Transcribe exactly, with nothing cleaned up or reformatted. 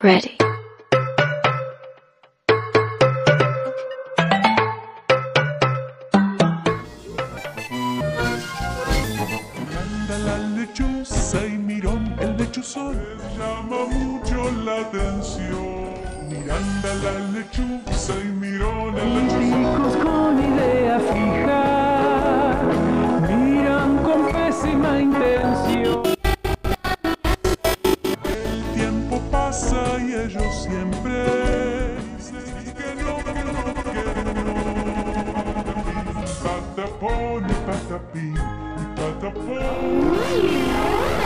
ready. Miranda la lechuza y Mirón el lechuzón llama mucho la atención. Miranda la lechuza y Mirón el lechuzón. Chicos con idea fija miran con pésima intención. El tiempo pasa y ellos siempre dicen que no, que no, que no. Patapón y patapín y patapón.